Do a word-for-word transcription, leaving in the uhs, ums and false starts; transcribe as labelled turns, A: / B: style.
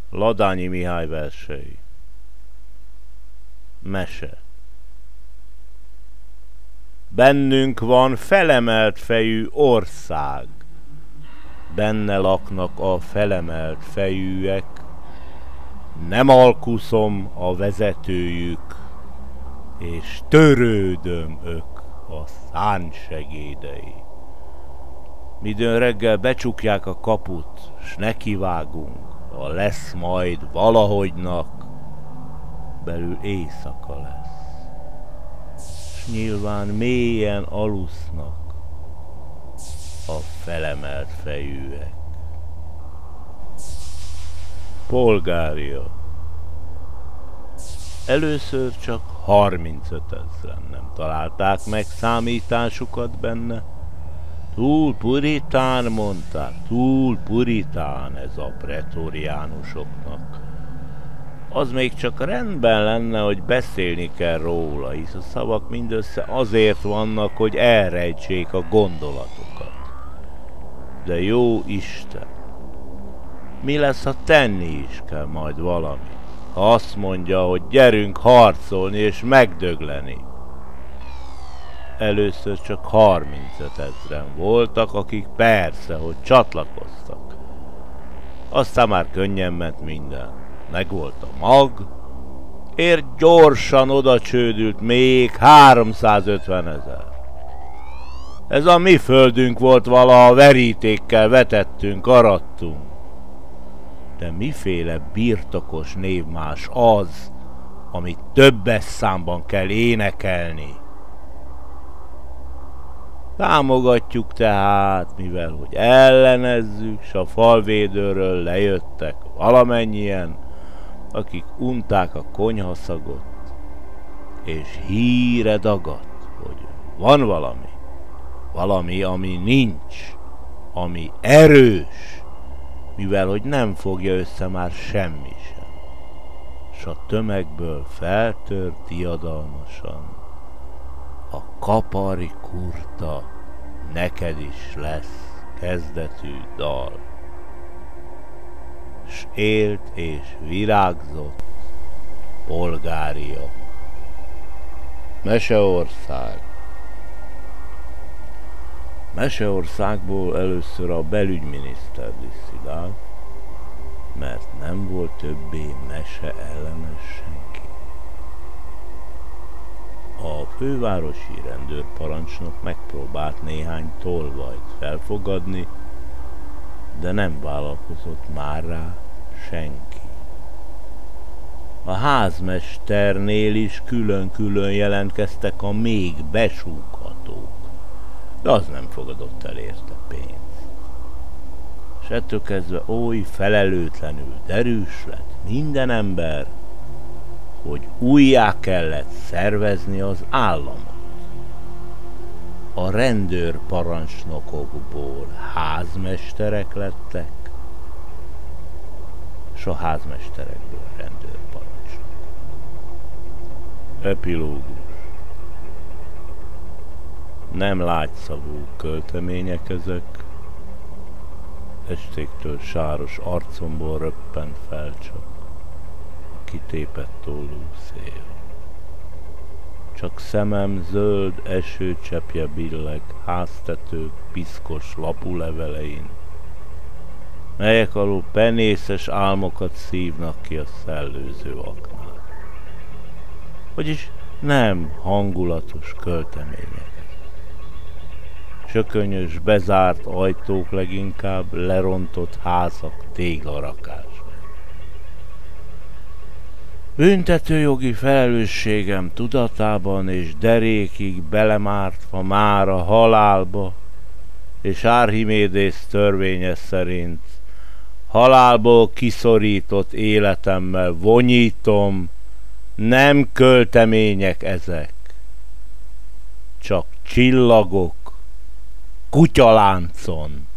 A: Ladányi Mihály versei. Mese. Bennünk van felemelt fejű ország, benne laknak a felemelt fejűek, nem alkuszom a vezetőjük, és törődöm-ök a szánsegédei. Midőn reggel becsukják a kaput, s nekivágunk, a lesz majd valahogynak, belül éjszaka lesz, s nyilván mélyen alusznak a felemelt fejűek. Polgária. Először csak harmincöt ezren nem találták meg számításukat benne. Túl puritán, mondták, túl puritán ez a pretoriánusoknak. Az még csak rendben lenne, hogy beszélni kell róla, hisz a szavak mindössze azért vannak, hogy elrejtsék a gondolatokat. De jó Isten! Mi lesz, ha tenni is kell majd valamit? Ha azt mondja, hogy gyerünk harcolni és megdögleni. Először csak harmincöt ezren voltak, akik persze, hogy csatlakoztak. Aztán már könnyen ment minden. Megvolt a mag, ér gyorsan oda csődült még háromszázötven ezer. Ez a mi földünk volt, valaha verítékkel vetettünk, arattunk. De miféle birtokos névmás az, amit többes számban kell énekelni? Támogatjuk tehát, mivel hogy ellenezzük, s a falvédőről lejöttek valamennyien, akik unták a konyhaszagot, és híre dagadt, hogy van valami, valami, ami nincs, ami erős, mivel hogy nem fogja össze már semmi sem. S a tömegből feltört diadalmasan: a kapari kurta, neked is lesz kezdetű dal. S élt és virágzott Polgária. Meseország. Meseországból először a belügyminiszter disszidált, mert nem volt többé mese ellenes senki. A fővárosi rendőrparancsnok megpróbált néhány tolvajt felfogadni, de nem vállalkozott már rá senki. A házmesternél is külön-külön jelentkeztek a még besúghatók, de az nem fogadott el érte pénzt. S ettől kezdve oly felelőtlenül derűs lett minden ember, hogy újjá kellett szervezni az államot. A rendőrparancsnokokból házmesterek lettek, s a házmesterekből rendőrparancsnok. Epilógus. Nem lágyszavú költemények ezek, estéktől sáros arcomból röppent fel csak a kitépett tollú szél. Csak szemem zöld esőcseppje billeg háztetők piszkos lapulevelein, melyek alól penészes álmokat szívnak ki a szellőző aknák. Vagyis nem hangulatos költemények. Sökönyös, bezárt ajtók, leginkább lerontott házak téglarakásban. Büntetőjogi felelősségem tudatában és derékig belemártva már a halálba, és Archimédész törvénye szerint halálból kiszorított életemmel vonyítom, nem költemények ezek, csak csillagok kutyaláncon.